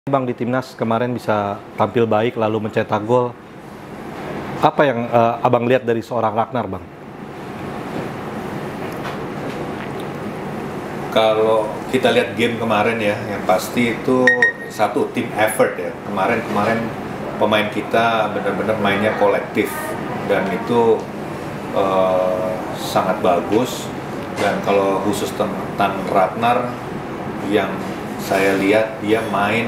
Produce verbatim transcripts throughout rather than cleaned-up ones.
Bang, di timnas kemarin bisa tampil baik lalu mencetak gol. Apa yang uh, abang lihat dari seorang Ragnar, Bang? Kalau kita lihat game kemarin ya, yang pasti itu satu tim effort ya. Kemarin-kemarin pemain kita benar-benar mainnya kolektif dan itu uh, sangat bagus. Dan kalau khusus tentang Ragnar, yang saya lihat dia main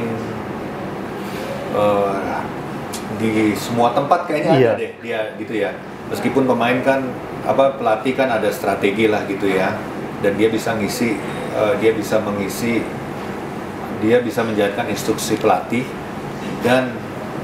uh, di semua tempat kayaknya iya. ada deh dia gitu ya. Meskipun pemain kan apa pelatih kan ada strategi lah gitu ya. Dan dia bisa ngisi, uh, dia bisa mengisi, dia bisa menjalankan instruksi pelatih dan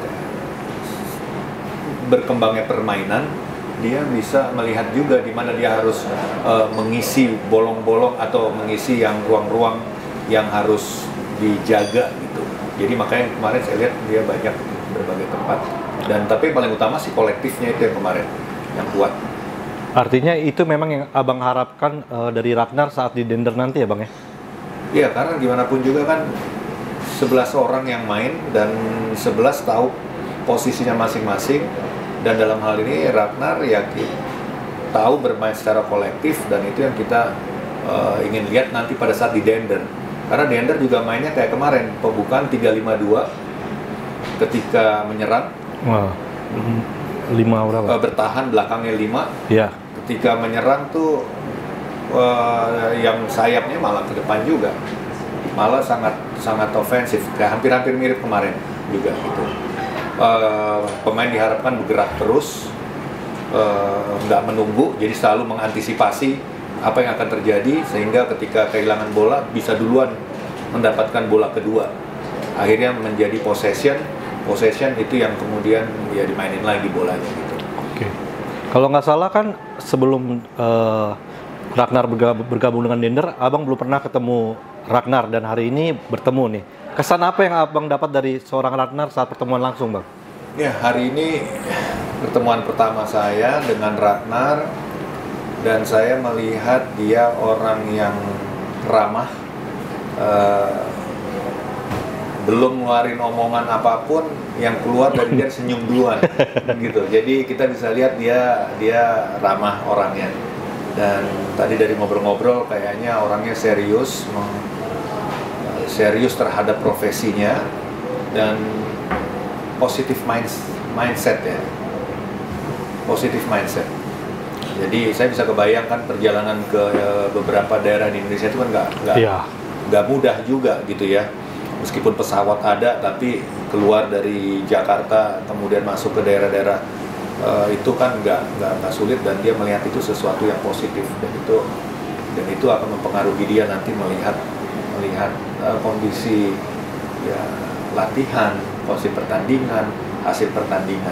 berkembangnya permainan, dia bisa melihat juga di mana dia harus uh, mengisi bolong-bolong atau mengisi yang ruang-ruang yang harus dijaga gitu. Jadi makanya kemarin saya lihat dia banyak berbagai tempat. Dan tapi paling utama sih kolektifnya itu yang kemarin yang kuat. Artinya itu memang yang abang harapkan uh, dari Ragnar saat di Dender nanti ya, Bang ya? Iya, karena gimana pun juga kan sebelas orang yang main dan sebelas tahu posisinya masing-masing. Dan dalam hal ini Ragnar yakin tahu bermain secara kolektif dan itu yang kita uh, ingin lihat nanti pada saat di Dender. Karena Dender juga mainnya kayak kemarin, pembukaan tiga lima dua ketika menyerang. Wah, lima berapa? Uh, bertahan belakangnya lima. Iya. Ketika menyerang tuh uh, yang sayapnya malah ke depan juga. Malah sangat sangat ofensif, kayak hampir-hampir mirip kemarin juga gitu. Uh, pemain diharapkan bergerak terus, uh, nggak menunggu, jadi selalu mengantisipasi apa yang akan terjadi sehingga ketika kehilangan bola bisa duluan mendapatkan bola kedua. Akhirnya menjadi possession, possession itu yang kemudian ya dimainin lagi bolanya gitu. Oke. Kalau nggak salah kan sebelum uh, Ragnar bergabung, bergabung dengan Dender, abang belum pernah ketemu Ragnar dan hari ini bertemu nih. Kesan apa yang abang dapat dari seorang Ragnar saat pertemuan langsung, Bang? Ya, hari ini pertemuan pertama saya dengan Ragnar dan saya melihat dia orang yang ramah, uh, belum ngeluarin omongan apapun, yang keluar dari dia senyum duluan, gitu. Jadi kita bisa lihat dia dia ramah orangnya. Dan tadi dari ngobrol-ngobrol kayaknya orangnya serius, serius terhadap profesinya dan positif mindset ya, positif mindset. Jadi saya bisa kebayangkan perjalanan ke beberapa daerah di Indonesia itu kan nggak nggak iya. nggak mudah juga gitu ya. Meskipun pesawat ada, tapi keluar dari Jakarta kemudian masuk ke daerah-daerah uh, itu kan nggak nggak nggak sulit dan dia melihat itu sesuatu yang positif dan itu dan itu akan mempengaruhi dia nanti melihat melihat uh, kondisi ya latihan, kondisi pertandingan, hasil pertandingan.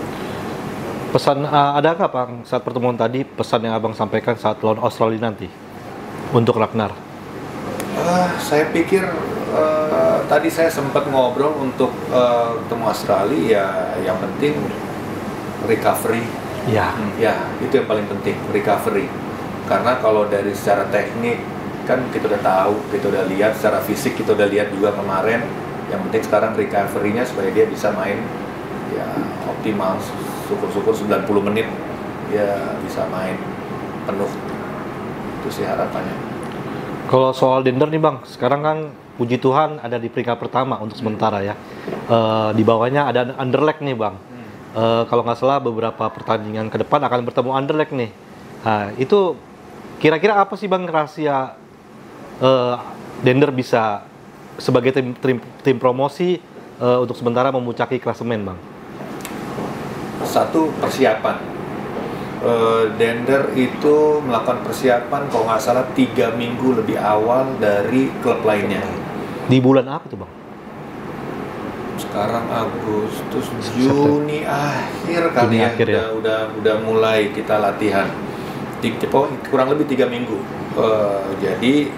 Pesan uh, ada nggak, Bang, saat pertemuan tadi, pesan yang abang sampaikan saat lawan Australia nanti untuk Ragnar? Uh, saya pikir uh, tadi saya sempat ngobrol untuk uh, ketemu Australia ya, yang penting recovery. Ya. Ya, itu yang paling penting, recovery. Karena kalau dari secara teknik kan kita udah tahu, kita udah lihat secara fisik, kita udah lihat juga kemarin. Yang penting sekarang recovery-nya supaya dia bisa main ya optimal, syukur-syukur sembilan puluh menit dia bisa main penuh. Itu sih harapannya. Kalau soal Dender nih, Bang, sekarang kan puji Tuhan ada di peringkat pertama untuk sementara ya. Uh, di bawahnya ada Anderlecht nih, Bang. Uh, kalau nggak salah beberapa pertandingan ke depan akan bertemu Anderlecht nih. Nah, itu kira-kira apa sih, Bang, rahasia uh, Dender bisa sebagai tim tim, tim promosi uh, untuk sementara memuncaki klasemen, Bang? Satu, persiapan. Uh, Dender itu melakukan persiapan kalau nggak salah tiga minggu lebih awal dari klub lainnya. Di bulan apa tuh, Bang? Sekarang Agustus, Juni akhir kali Juni ya, akhir, udah, ya. udah udah mulai kita latihan. Tiga, kurang lebih tiga minggu. Uh, jadi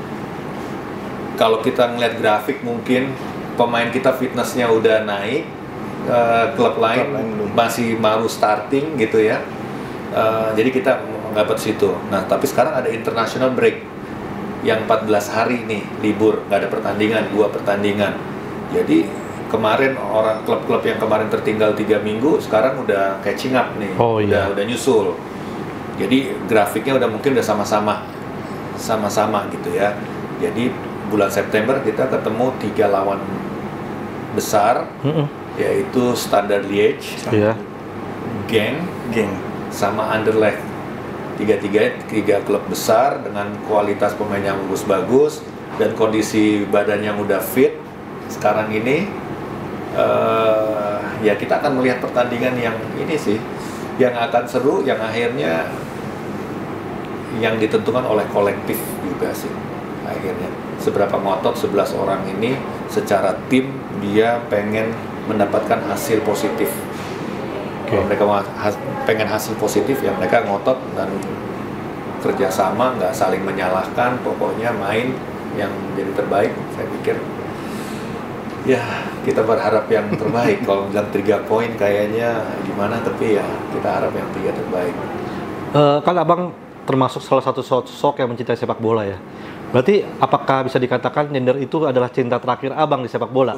kalau kita ngeliat grafik mungkin pemain kita fitnessnya udah naik, uh, klub lain, klub lain masih baru starting gitu ya. Uh, jadi kita mendapat situ. Nah, tapi sekarang ada international break yang empat belas hari nih libur, nggak ada pertandingan, dua pertandingan. Jadi kemarin orang klub-klub yang kemarin tertinggal tiga minggu sekarang udah catching up nih, Oh, udah iya. udah nyusul. Jadi grafiknya udah mungkin udah sama-sama, sama-sama gitu ya. Jadi bulan September kita ketemu tiga lawan besar, Mm-mm. yaitu Standard Liège, Iya. Genk, Geng. sama Anderlecht. Tiga-tiga tiga klub besar dengan kualitas pemain yang bagus-bagus dan kondisi badan yang udah fit sekarang ini. eh, ya kita akan melihat pertandingan yang ini sih, yang akan seru, yang akhirnya yang ditentukan oleh kolektif juga sih akhirnya. Seberapa ngotot sebelas orang ini secara tim dia pengen mendapatkan hasil positif. Kalau mereka mau has- pengen hasil positif ya mereka ngotot dan kerjasama, nggak saling menyalahkan, pokoknya main yang jadi terbaik. Saya pikir ya kita berharap yang terbaik. Kalau bilang tiga poin kayaknya gimana, tapi ya kita harap yang tiga terbaik. Eh, kan abang termasuk salah satu sosok yang mencintai sepak bola ya. Berarti apakah bisa dikatakan gender itu adalah cinta terakhir abang di sepak bola?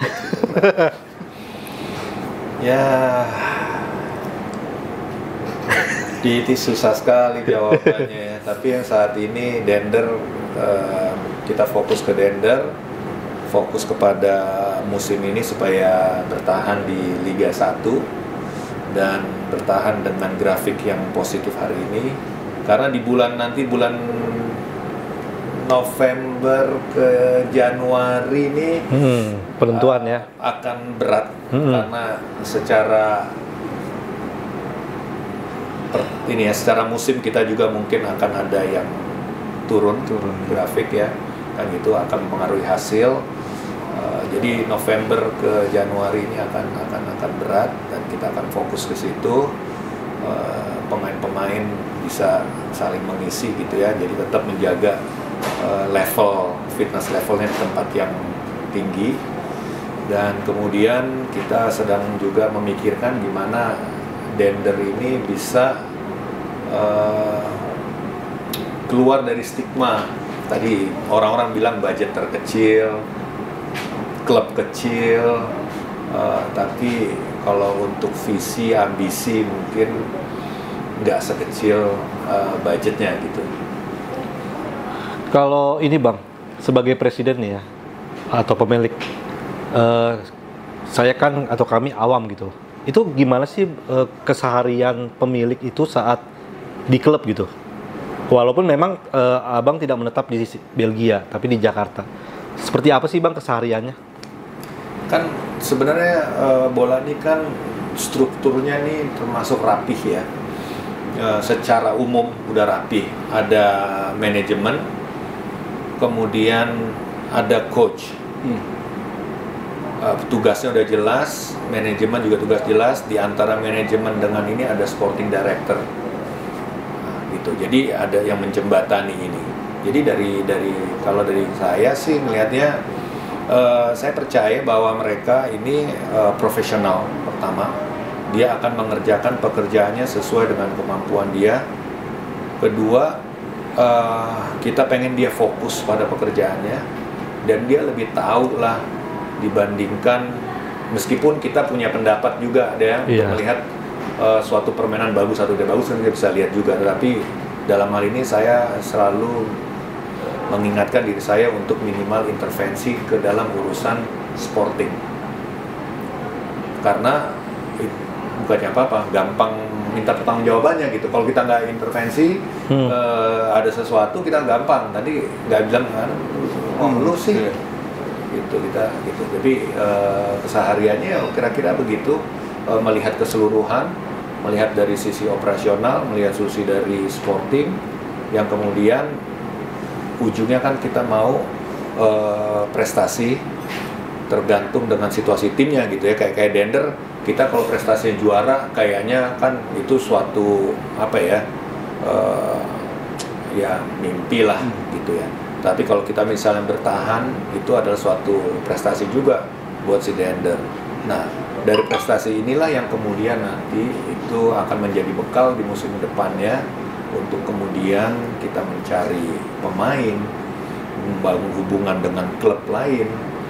Ya, itu susah sekali jawabannya ya. Tapi yang saat ini Dender, eh, kita fokus ke Dender, fokus kepada musim ini supaya bertahan di Liga satu dan bertahan dengan grafik yang positif hari ini. Karena di bulan nanti bulan November ke Januari ini Hmm, penentuan uh, ya. akan berat Hmm. karena secara per, ini ya secara musim kita juga mungkin akan ada yang turun Turun. grafik ya, kan itu akan mempengaruhi hasil. Uh, jadi November ke Januari ini akan akan akan berat dan kita akan fokus ke situ. Uh, pemain-pemain bisa saling mengisi gitu ya, jadi tetap menjaga uh, level fitness levelnya di tempat yang tinggi. Dan kemudian kita sedang juga memikirkan gimana Dender ini bisa uh, keluar dari stigma. Tadi orang-orang bilang budget terkecil, klub kecil, uh, tapi kalau untuk visi, ambisi mungkin nggak sekecil uh, budgetnya gitu. Kalau ini bang, sebagai presiden nih ya, atau pemilik, eh, saya kan atau kami awam gitu. Itu gimana sih eh, keseharian pemilik itu saat di klub gitu? Walaupun memang eh, abang tidak menetap di Belgia, tapi di Jakarta. Seperti apa sih bang kesehariannya? Kan sebenarnya uh, bola ini kan strukturnya nih termasuk rapih ya. Uh, secara umum udah rapih. Ada manajemen, kemudian ada coach. Hmm. Uh, tugasnya udah jelas, manajemen juga tugas jelas. Di antara manajemen dengan ini ada sporting director, nah, gitu. Jadi ada yang menjembatani ini. Jadi dari dari kalau dari saya sih melihatnya, uh, saya percaya bahwa mereka ini uh, profesional. Pertama, dia akan mengerjakan pekerjaannya sesuai dengan kemampuan dia. Kedua, uh, kita pengen dia fokus pada pekerjaannya dan dia lebih tahu lah dibandingkan, meskipun kita punya pendapat juga ada yang Iya. melihat uh, suatu permainan bagus atau tidak bagus kan kita bisa lihat juga, tapi dalam hal ini saya selalu mengingatkan diri saya untuk minimal intervensi ke dalam urusan sporting, karena it- bukannya apa-apa, gampang minta pertanggungjawabannya gitu. Kalau kita nggak intervensi, Hmm. eh, ada sesuatu kita gampang. Tadi nggak bilang, oh Hmm, lu sih, iya. gitu kita gitu. Jadi eh, kesehariannya ya kira-kira begitu, eh, melihat keseluruhan, melihat dari sisi operasional, melihat sisi dari sporting, yang kemudian ujungnya kan kita mau eh, prestasi tergantung dengan situasi timnya gitu ya. Kayak kayak Dender, kita kalau prestasi juara kayaknya kan itu suatu apa ya, eh, ya mimpi lah gitu ya. Tapi kalau kita misalnya bertahan, itu adalah suatu prestasi juga buat si Dender. Nah, dari prestasi inilah yang kemudian nanti itu akan menjadi bekal di musim depannya untuk kemudian kita mencari pemain, membangun hubungan dengan klub lain,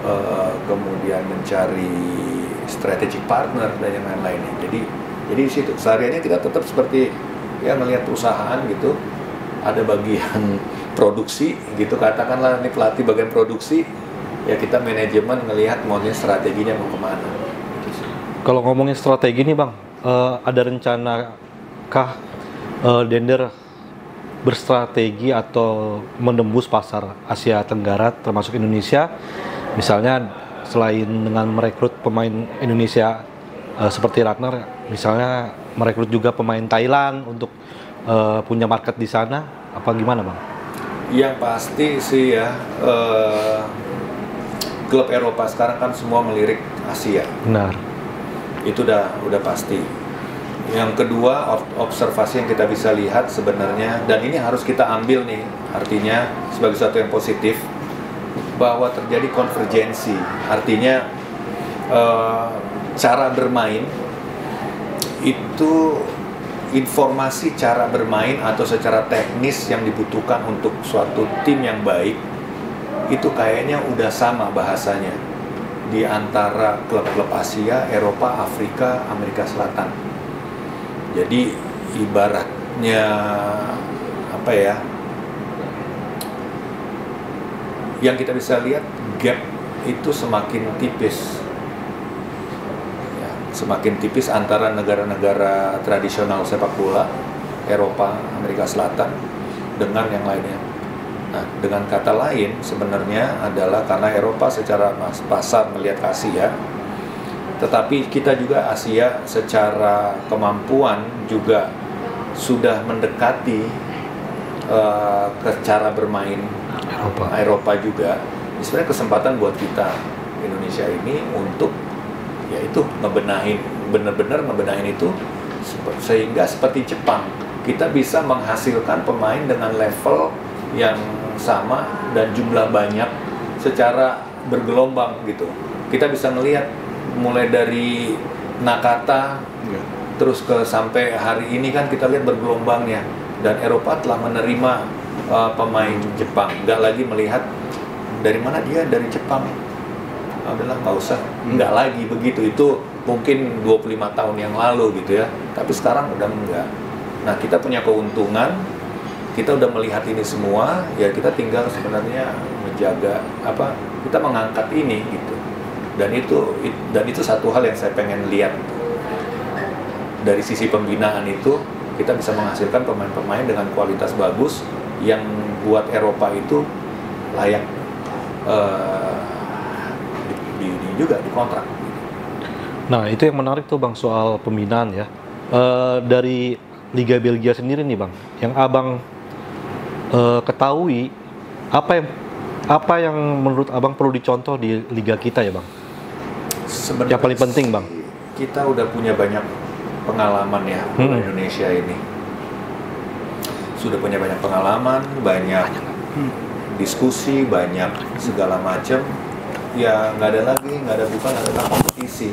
uh, kemudian mencari strategic partner dan yang lain-lainnya. Jadi jadi di situ sehariannya kita tetap seperti ya melihat perusahaan gitu, ada bagian produksi gitu, katakanlah ini pelatih bagian produksi, ya kita manajemen ngelihat maunya strateginya mau kemana. Kalau ngomongin strategi nih Bang, uh, ada rencana kah uh, Dender berstrategi atau menembus pasar Asia Tenggara termasuk Indonesia, misalnya selain dengan merekrut pemain Indonesia uh, seperti Ragnar, misalnya merekrut juga pemain Thailand untuk uh, punya market di sana, apa gimana Bang? Yang pasti sih ya, uh, klub Eropa sekarang kan semua melirik Asia. Benar. Itu udah udah pasti. Yang kedua, observasi yang kita bisa lihat sebenarnya, dan ini harus kita ambil nih, artinya sebagai sesuatu yang positif, bahwa terjadi konvergensi. Artinya uh, cara bermain itu, informasi cara bermain atau secara teknis yang dibutuhkan untuk suatu tim yang baik itu kayaknya udah sama bahasanya di antara klub-klub Asia, Eropa, Afrika, Amerika Selatan. Jadi ibaratnya apa ya? Yang kita bisa lihat gap itu semakin tipis. Ya, semakin tipis antara negara-negara tradisional sepak bola, Eropa, Amerika Selatan dengan yang lainnya. Nah, dengan kata lain sebenarnya adalah karena Eropa secara pasar melihat Asia, tetapi kita juga Asia secara kemampuan juga sudah mendekati uh, ke cara bermain Eropa, Eropa juga. Sebenarnya kesempatan buat kita Indonesia ini untuk yaitu ngebenahin, benar-benar ngebenahin itu sehingga seperti Jepang kita bisa menghasilkan pemain dengan level yang sama dan jumlah banyak secara bergelombang gitu. Kita bisa melihat mulai dari Nakata ya, terus ke sampai hari ini kan kita lihat bergelombangnya, dan Eropa telah menerima uh, pemain Jepang, nggak lagi melihat dari mana dia dari Jepang, adalah nggak usah, nggak lagi begitu. Itu mungkin dua puluh lima tahun yang lalu gitu ya, tapi sekarang udah enggak. Nah, kita punya keuntungan, kita udah melihat ini semua, ya kita tinggal sebenarnya menjaga apa, kita mengangkat ini gitu. Dan itu dan itu satu hal yang saya pengen lihat. Dari sisi pembinaan itu kita bisa menghasilkan pemain-pemain dengan kualitas bagus yang buat Eropa itu layak uh, di, di juga dikontrak. Nah, itu yang menarik tuh Bang soal pembinaan ya. Uh, dari Liga Belgia sendiri nih Bang, yang Abang uh, ketahui, apa yang apa yang menurut Abang perlu dicontoh di liga kita ya Bang? Sebenarnya yang paling penting Bang, kita udah punya banyak pengalaman ya hmm. di Indonesia ini. Sudah punya banyak pengalaman, banyak hmm. diskusi, banyak segala macam. Ya nggak ada lagi, nggak ada bukan ada kompetisi.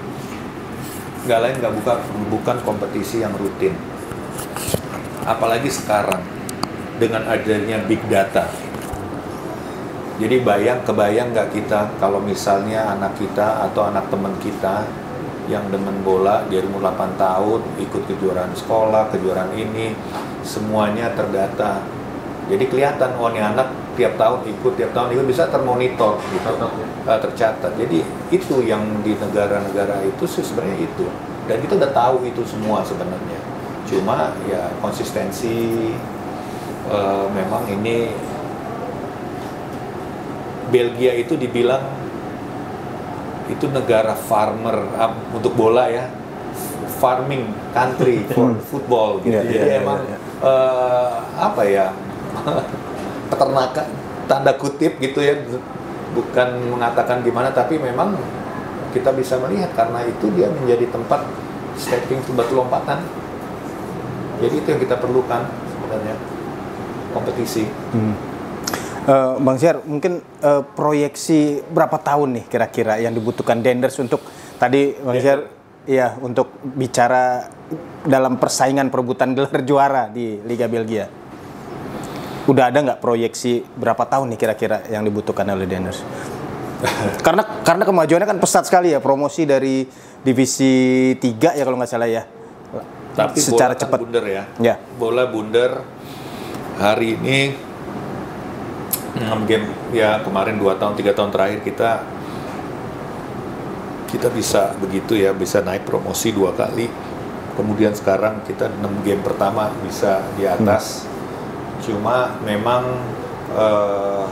Nggak lain nggak buka bukan kompetisi yang rutin. Apalagi sekarang dengan adanya big data. Jadi bayang, kebayang nggak kita kalau misalnya anak kita atau anak teman kita yang demen bola, dia umur delapan tahun, ikut kejuaraan sekolah, kejuaraan ini, semuanya terdata. Jadi kelihatan, oh ini anak tiap tahun ikut, tiap tahun ikut, bisa termonitor, gitu, uh, tercatat. Jadi itu yang di negara-negara itu sih sebenarnya itu. Dan kita udah tahu itu semua sebenarnya. Cuma ya konsistensi, uh, memang ini Belgia itu dibilang itu negara farmer um, untuk bola ya, farming country for football gitu. Yeah, Jadi yeah, emang yeah, yeah. Uh, apa ya, peternakan tanda kutip gitu ya, bukan mengatakan gimana, tapi memang kita bisa melihat karena itu dia menjadi tempat stepping to batu lompatan. Jadi itu yang kita perlukan sebenarnya, kompetisi. Hmm. Uh, Bang Syar, mungkin uh, proyeksi berapa tahun nih kira-kira yang dibutuhkan Denders untuk tadi Bang Syar, ya untuk bicara dalam persaingan perebutan gelar juara di Liga Belgia. Udah ada nggak proyeksi berapa tahun nih kira-kira yang dibutuhkan oleh Denders? karena karena kemajuannya kan pesat sekali ya, promosi dari divisi tiga ya kalau nggak salah ya. Tapi secara bola kan cepat bundar ya. Ya. Bola bundar hari ini enam game ya, kemarin dua tahun tiga tahun terakhir kita kita bisa begitu ya, bisa naik promosi dua kali. Kemudian sekarang kita enam game pertama bisa di atas. Hmm. Cuma memang uh,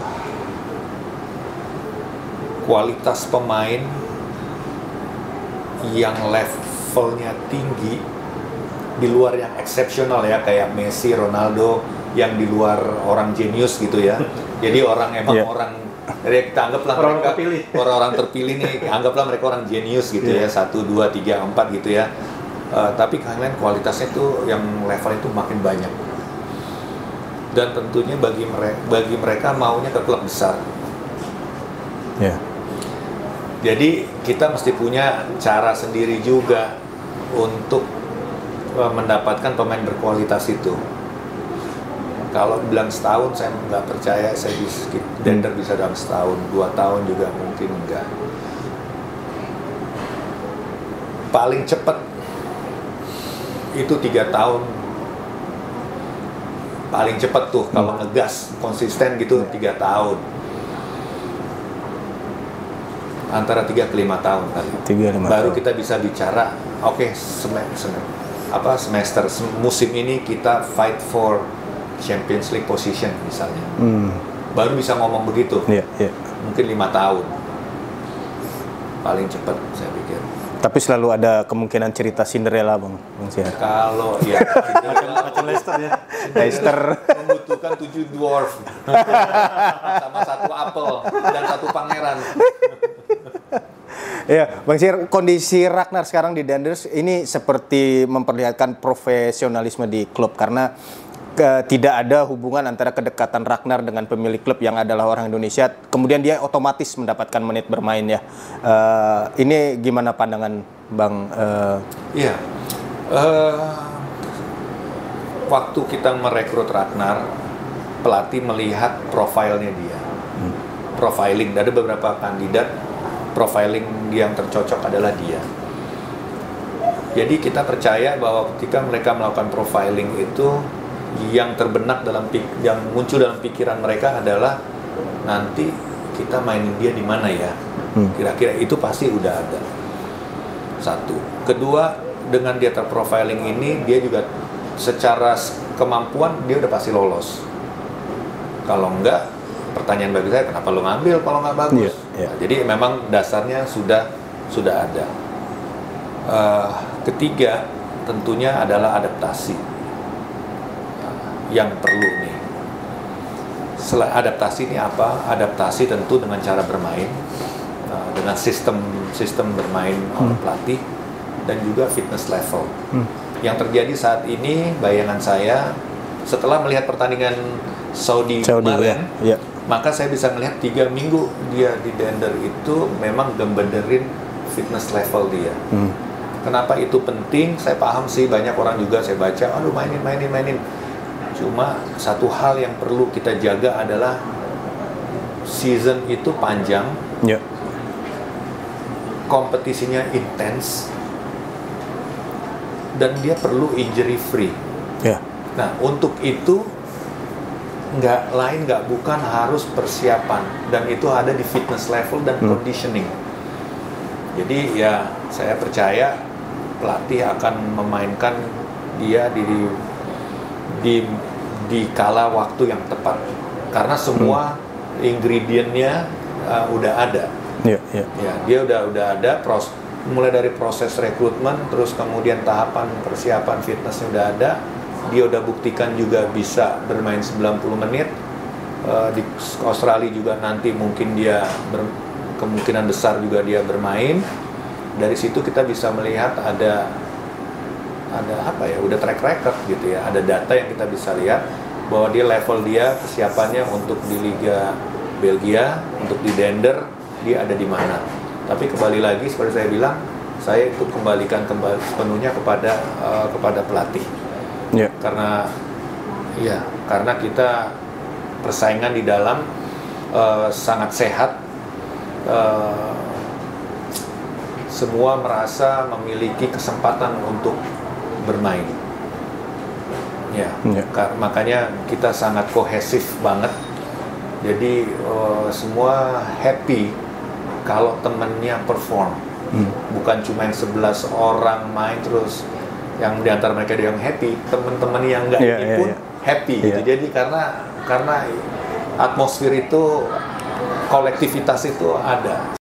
kualitas pemain yang levelnya tinggi di luar yang eksepsional ya, kayak Messi, Ronaldo yang di luar orang jenius gitu ya. Jadi orang emang yeah. orang dari kita anggaplah orang mereka terpilih. orang-orang terpilih nih, anggaplah mereka orang jenius gitu yeah. ya, satu, dua, tiga, empat gitu ya. Uh, tapi kalian kualitasnya tuh yang level itu makin banyak. Dan tentunya bagi mereka, bagi mereka maunya ke klub besar. Yeah. Jadi kita mesti punya cara sendiri juga untuk uh, mendapatkan pemain berkualitas itu. Kalau bilang setahun saya nggak percaya, saya bisa Dender bisa dalam setahun, dua tahun juga mungkin enggak. Paling cepat itu tiga tahun. Paling cepat tuh kalau ngegas konsisten gitu tiga tahun, antara tiga ke lima tahun kali. tiga, lima Baru tahun. kita bisa bicara, oke okay, sem sem apa semester musim ini kita fight for Champions League position misalnya. Hmm. Baru bisa ngomong begitu. Yeah, yeah. Mungkin lima tahun, paling cepat saya pikir. Tapi selalu ada kemungkinan cerita Cinderella, Bang. Bang Syahar. Kalau ya macam Leicester ya. Leicester membutuhkan tujuh dwarf sama satu apel dan satu pangeran. Ya, Bang Syahar, kondisi Ragnar sekarang di Denders ini seperti memperlihatkan profesionalisme di klub karena ke, tidak ada hubungan antara kedekatan Ragnar dengan pemilik klub yang adalah orang Indonesia, kemudian dia otomatis mendapatkan menit bermain ya. Uh, ini gimana pandangan Bang? Iya, uh... uh, waktu kita merekrut Ragnar, pelatih melihat profilnya dia, hmm. profiling. Ada beberapa kandidat, profiling yang tercocok adalah dia. Jadi kita percaya bahwa ketika mereka melakukan profiling itu, yang terbenak dalam yang muncul dalam pikiran mereka adalah nanti kita mainin dia di mana ya, hmm. kira-kira itu pasti udah ada. Satu, kedua, dengan dia terprofiling ini dia juga secara kemampuan dia udah pasti lolos. Kalau enggak, pertanyaan bagi saya kenapa lo ngambil kalau nggak bagus? Yeah, yeah. Nah, jadi memang dasarnya sudah sudah ada. Uh, ketiga, tentunya adalah adaptasi yang perlu nih. Selain adaptasi ini apa? Adaptasi tentu dengan cara bermain, uh, dengan sistem sistem bermain oleh hmm. pelatih dan juga fitness level. Hmm. Yang terjadi saat ini, bayangan saya setelah melihat pertandingan Saudi, Saudi kemarin, ya. Ya. maka saya bisa melihat tiga minggu dia di Dender itu memang gembenerin fitness level dia. Hmm. Kenapa itu penting? Saya paham sih, banyak orang juga saya baca, aduh mainin, mainin, mainin. Cuma satu hal yang perlu kita jaga adalah season itu panjang, yeah. kompetisinya intens, dan dia perlu injury free. Yeah. Nah untuk itu nggak lain nggak bukan harus persiapan, dan itu ada di fitness level dan hmm. conditioning. Jadi ya saya percaya pelatih akan memainkan dia di di di kala waktu yang tepat karena semua hmm. ingredientnya uh, udah ada. Yeah, yeah. Ya, dia udah udah ada pros, mulai dari proses rekrutmen, terus kemudian tahapan persiapan fitnessnya udah ada. Dia udah buktikan juga bisa bermain sembilan puluh menit. Uh, di Australia juga nanti mungkin dia ber, kemungkinan besar juga dia bermain. Dari situ kita bisa melihat ada ada apa ya, udah track record gitu ya, ada data yang kita bisa lihat bahwa dia level dia kesiapannya untuk di Liga Belgia, untuk di Dender dia ada di mana. Tapi kembali lagi seperti saya bilang, saya itu kembalikan kembali sepenuhnya kepada uh, kepada pelatih. Yeah. Karena ya, karena kita persaingan di dalam uh, sangat sehat uh, semua merasa memiliki kesempatan untuk bermain. Ya, Ya. kar- makanya kita sangat kohesif banget. Jadi uh, semua happy kalau temennya perform. Hmm. Bukan cuma yang sebelas orang main terus yang diantara mereka ada yang happy, teman-teman yang nggak Iya, ini iya, pun iya. happy. Iya. Gitu. Jadi karena karena atmosfer itu, kolektivitas itu ada.